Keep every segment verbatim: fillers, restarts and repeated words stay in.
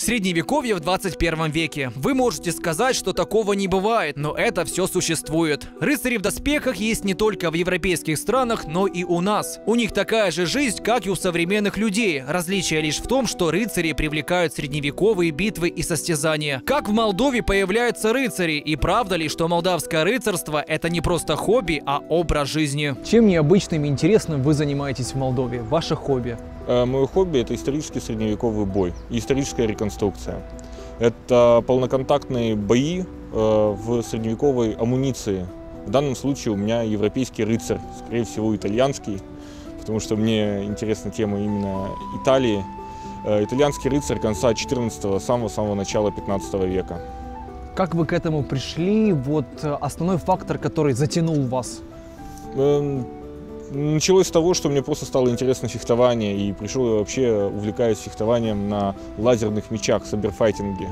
Средневековье в двадцать первом веке. Вы можете сказать, что такого не бывает, но это все существует. Рыцари в доспехах есть не только в европейских странах, но и у нас. У них такая же жизнь, как и у современных людей. Различие лишь в том, что рыцари привлекают средневековые битвы и состязания. Как в Молдове появляются рыцари? И правда ли, что молдавское рыцарство – это не просто хобби, а образ жизни? Чем необычным и интересным вы занимаетесь в Молдове? Ваше хобби? Мое хобби – это исторический средневековый бой и историческая реконструкция. Это полноконтактные бои в средневековой амуниции. В данном случае у меня европейский рыцарь, скорее всего итальянский, потому что мне интересна тема именно Италии. Итальянский рыцарь конца четырнадцатого, самого-самого начала пятнадцатого века. Как вы к этому пришли? Вот основной фактор, который затянул вас? Началось с того, что мне просто стало интересно фехтование, и пришел я вообще, увлекаясь фехтованием на лазерных мечах, саберфайтинге.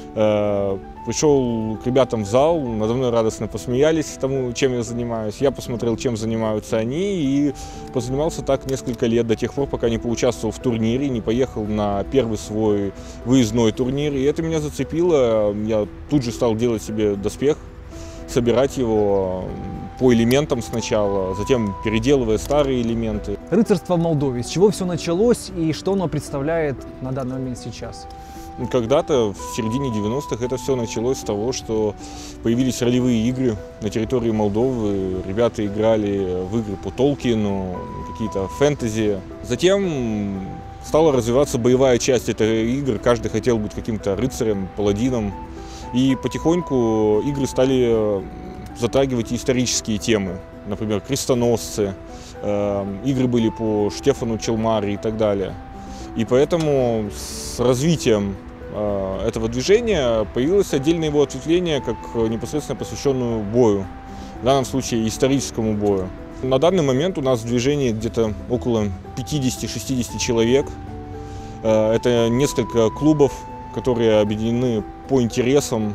Пришел к ребятам в зал, надо мной радостно посмеялись тому, чем я занимаюсь. Я посмотрел, чем занимаются они, и позанимался так несколько лет, до тех пор, пока не поучаствовал в турнире, не поехал на первый свой выездной турнир. И это меня зацепило, я тут же стал делать себе доспех, собирать его по элементам сначала, затем переделывая старые элементы. Рыцарство в Молдове. С чего все началось и что оно представляет на данный момент сейчас? Когда-то в середине девяностых это все началось с того, что появились ролевые игры на территории Молдовы. Ребята играли в игры по Толкину, какие-то фэнтези. Затем стала развиваться боевая часть этой игр. Каждый хотел быть каким-то рыцарем, паладином. И потихоньку игры стали затрагивать исторические темы, например, крестоносцы, э, игры были по Штефану Челмари и так далее. И поэтому с развитием э, этого движения появилось отдельное его ответвление, как непосредственно посвященную бою, в данном случае историческому бою. На данный момент у нас в движении где-то около пятидесяти-шестидесяти человек. Э, это несколько клубов, которые объединены по интересам.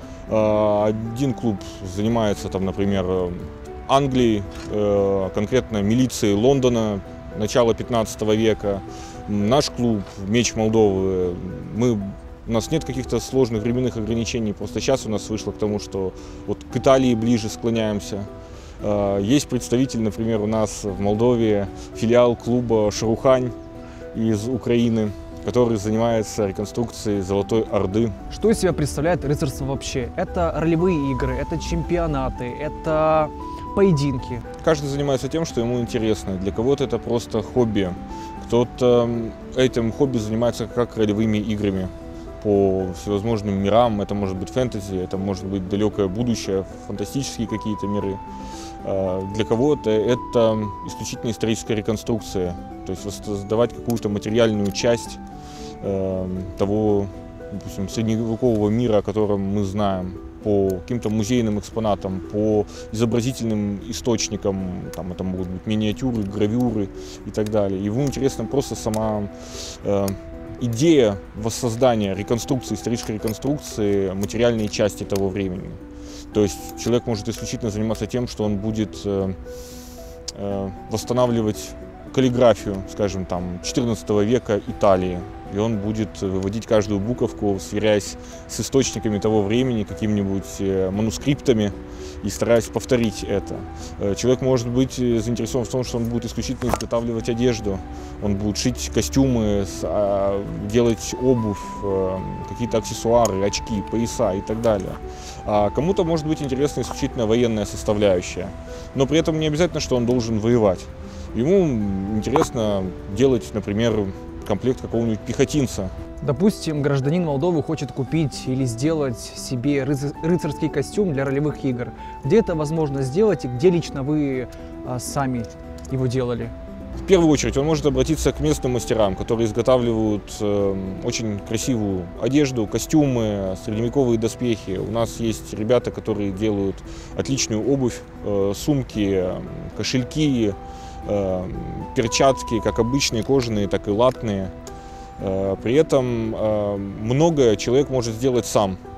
Один клуб занимается, там, например, Англией, конкретно милицией Лондона начала пятнадцатого века. Наш клуб «Меч Молдовы», мы, у нас нет каких-то сложных временных ограничений, просто сейчас у нас вышло к тому, что вот к Италии ближе склоняемся. Есть представитель, например, у нас в Молдове филиал клуба «Шарухань» из Украины, который занимается реконструкцией Золотой Орды. Что из себя представляет рыцарство вообще? Это ролевые игры, это чемпионаты, это поединки. Каждый занимается тем, что ему интересно. Для кого-то это просто хобби. Кто-то этим хобби занимается как ролевыми играми по всевозможным мирам. Это может быть фэнтези, это может быть далекое будущее, фантастические какие-то миры. Для кого-то это исключительно историческая реконструкция, то есть воссоздавать какую-то материальную часть э, того, допустим, средневекового мира, о котором мы знаем, по каким-то музейным экспонатам, по изобразительным источникам, там это могут быть миниатюры, гравюры и так далее. Ему интересна просто сама э, идея воссоздания, реконструкции, исторической реконструкции материальной части того времени. То есть человек может исключительно заниматься тем, что он будет э, э, восстанавливать каллиграфию, скажем, там, четырнадцатого века Италии. И он будет выводить каждую буковку, сверяясь с источниками того времени, какими-нибудь э, манускриптами, и стараясь повторить это. Э, человек может быть заинтересован в том, что он будет исключительно изготавливать одежду. Он будет шить костюмы, с, э, делать обувь, э, какие-то аксессуары, очки, пояса и так далее. А кому-то может быть интересна исключительно военная составляющая. Но при этом не обязательно, что он должен воевать. Ему интересно делать, например, комплект какого-нибудь пехотинца. Допустим, гражданин Молдовы хочет купить или сделать себе рыцар рыцарский костюм для ролевых игр. Где это возможно сделать и где лично вы а, сами его делали? В первую очередь он может обратиться к местным мастерам, которые изготавливают э, очень красивую одежду, костюмы, средневековые доспехи. У нас есть ребята, которые делают отличную обувь, э, сумки, кошельки, э, перчатки, как обычные кожаные, так и латные. Э, при этом э, многое человек может сделать сам.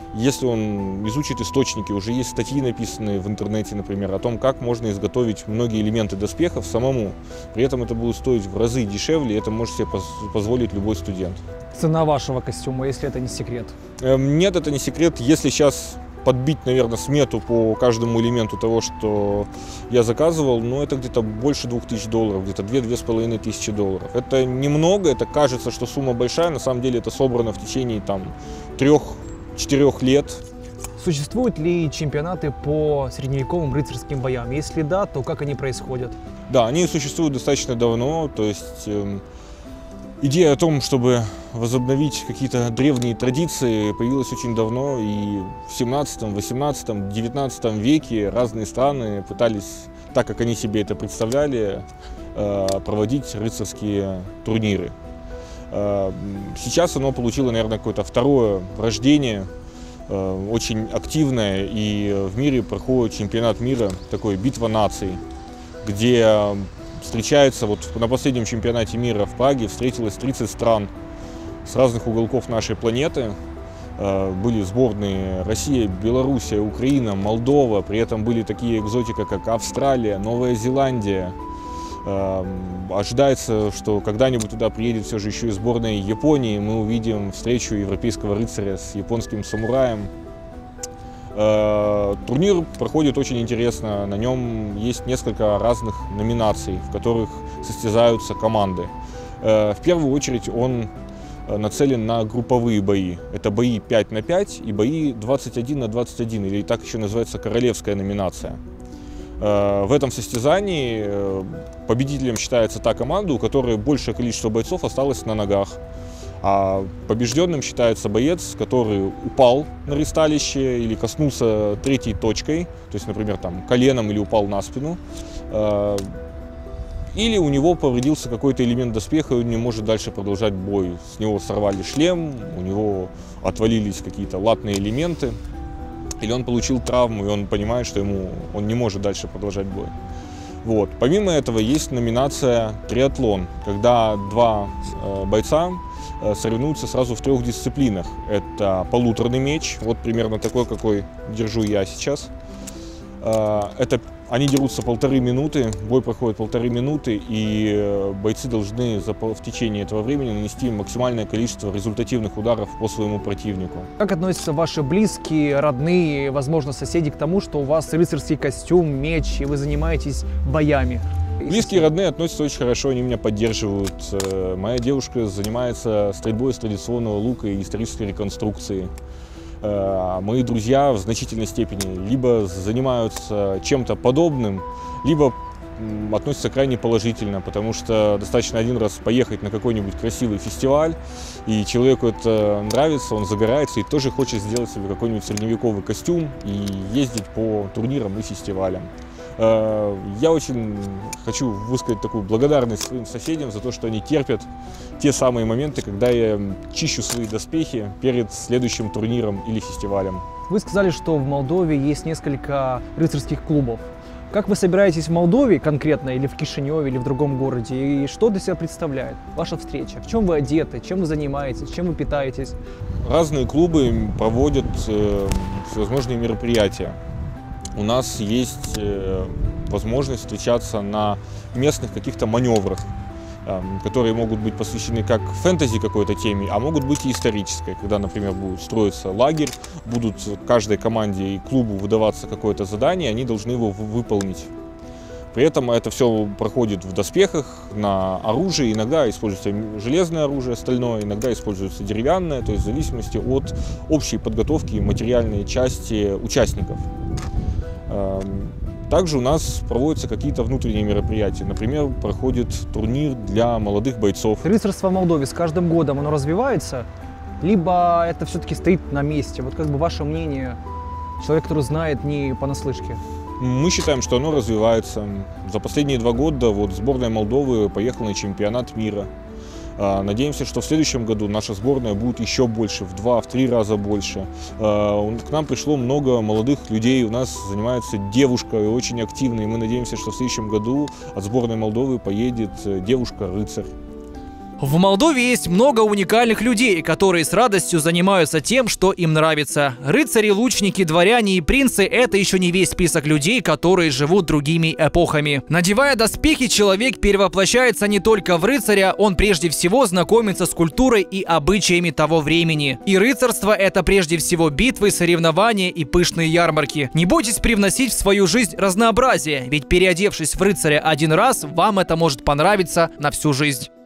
если он изучит источники, уже есть статьи, написанные в интернете, например, о том, как можно изготовить многие элементы доспехов самому. При этом это будет стоить в разы дешевле, и это может себе позволить любой студент. Цена вашего костюма, если это не секрет? Нет, это не секрет. Если сейчас подбить, наверное, смету по каждому элементу того, что я заказывал, ну, это где-то больше двух тысяч долларов, где-то две-две с половиной тысячи долларов. Это немного, это кажется, что сумма большая, на самом деле это собрано в течение там трех-четырех лет. Существуют ли чемпионаты по средневековым рыцарским боям? Если да, то как они происходят? Да, они существуют достаточно давно, то есть э, идея о том, чтобы возобновить какие-то древние традиции, появилась очень давно, и в семнадцатом, восемнадцатом, девятнадцатом веке разные страны пытались, так как они себе это представляли, э, проводить рыцарские турниры. Э, сейчас оно получило, наверное, какое-то второе рождение, очень активная, и в мире проходит чемпионат мира, такой битва наций, где встречается, вот на последнем чемпионате мира в Праге встретилось тридцать стран с разных уголков нашей планеты. Были сборные Россия, Белоруссия, Украина, Молдова, при этом были такие экзотика, как Австралия, Новая Зеландия. Ожидается, что когда-нибудь туда приедет все же еще и сборная Японии, мы увидим встречу европейского рыцаря с японским самураем. Турнир проходит очень интересно, на нем есть несколько разных номинаций, в которых состязаются команды. В первую очередь он нацелен на групповые бои. Это бои пять на пять и бои двадцать один на двадцать один, или так еще называется королевская номинация. В этом состязании победителем считается та команда, у которой большее количество бойцов осталось на ногах. А побежденным считается боец, который упал на ристалище или коснулся третьей точкой, то есть, например, там, коленом или упал на спину. Или у него повредился какой-то элемент доспеха, и он не может дальше продолжать бой. С него сорвали шлем, у него отвалились какие-то латные элементы. Или он получил травму, и он понимает, что ему, он не может дальше продолжать бой. Вот. Помимо этого есть номинация триатлон, когда два э, бойца э, соревнуются сразу в трех дисциплинах. Это полуторный меч, вот примерно такой, какой держу я сейчас. Э, это они дерутся полторы минуты, бой проходит полторы минуты, и бойцы должны в течение этого времени нанести максимальное количество результативных ударов по своему противнику. Как относятся ваши близкие, родные, возможно, соседи к тому, что у вас рыцарский костюм, меч, и вы занимаетесь боями? Близкие и родные относятся очень хорошо, они меня поддерживают. Моя девушка занимается стрельбой с традиционного лука и исторической реконструкцией. Мои друзья в значительной степени либо занимаются чем-то подобным, либо относятся крайне положительно, потому что достаточно один раз поехать на какой-нибудь красивый фестиваль, и человеку это нравится, он загорается и тоже хочет сделать себе какой-нибудь средневековый костюм и ездить по турнирам и фестивалям. Я очень хочу высказать такую благодарность своим соседям за то, что они терпят те самые моменты, когда я чищу свои доспехи перед следующим турниром или фестивалем. Вы сказали, что в Молдове есть несколько рыцарских клубов. Как вы собираетесь в Молдове конкретно, или в Кишиневе, или в другом городе, и что для себя представляет ваша встреча? В чем вы одеты, чем вы занимаетесь, чем вы питаетесь? Разные клубы проводят э, всевозможные мероприятия. У нас есть э, возможность встречаться на местных каких-то маневрах, э, которые могут быть посвящены как фэнтези какой-то теме, а могут быть и исторической, когда, например, будет строиться лагерь, будут каждой команде и клубу выдаваться какое-то задание, они должны его выполнить. При этом это все проходит в доспехах, на оружии, иногда используется железное оружие, стальное, иногда используется деревянное, то есть в зависимости от общей подготовки и материальной части участников. Также у нас проводятся какие-то внутренние мероприятия. Например, проходит турнир для молодых бойцов. Рыцарство в Молдове с каждым годом оно развивается, либо это все-таки стоит на месте? Вот как бы ваше мнение, человек, который знает не понаслышке. Мы считаем, что оно развивается. За последние два года вот сборная Молдовы поехала на чемпионат мира. Надеемся, что в следующем году наша сборная будет еще больше, в два, в три раза больше. К нам пришло много молодых людей, у нас занимается девушка очень активно, и мы надеемся, что в следующем году от сборной Молдовы поедет девушка-рыцарь. В Молдове есть много уникальных людей, которые с радостью занимаются тем, что им нравится. Рыцари, лучники, дворяне и принцы – это еще не весь список людей, которые живут другими эпохами. Надевая доспехи, человек перевоплощается не только в рыцаря, он прежде всего знакомится с культурой и обычаями того времени. И рыцарство – это прежде всего битвы, соревнования и пышные ярмарки. Не бойтесь привносить в свою жизнь разнообразие, ведь переодевшись в рыцаря один раз, вам это может понравиться на всю жизнь.